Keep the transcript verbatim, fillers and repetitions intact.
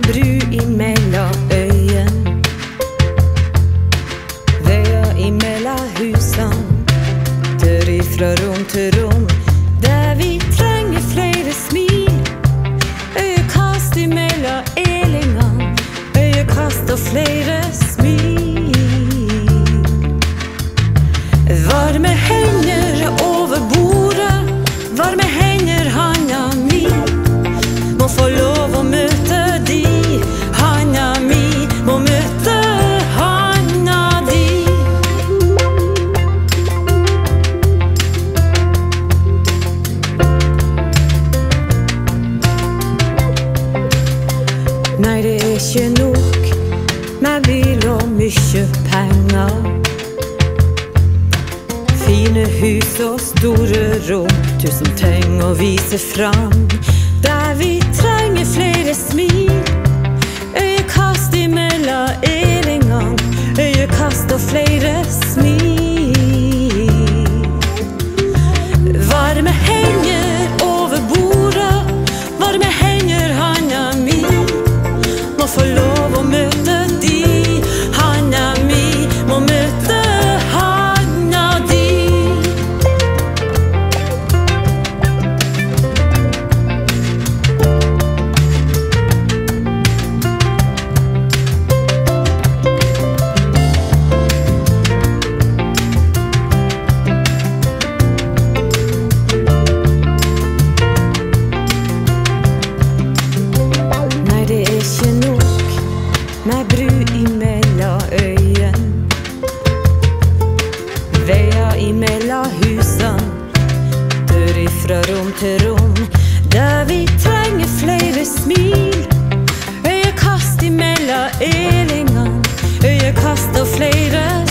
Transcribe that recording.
med bru imellom øyen, veier imellom husene, dør ifra rom til rom, der vi trenger flere smil. Øyekast imellom elingene, øyekast og flere smil. Varme hender over bordet, varme hender handa mi, må få lov å møte de. Handa mi må møte handa di. Nei, det er ikke nok med bil og mye penger, fine hus og store rom, tusen ting å vise fram, der vi trenger flere smil. Øyekast imellom elingene, øyekast og flere smil. Varme hender over bordet, varme hender handa mi, må få lov å møte de. Handa mi må møte handa di. Nei, det er ikke nok med bru imellom øyen, veier imellom husene, dør ifra rom til rom, der vi trenger flere smil. Øyekast imellom elingene, øyekast og flere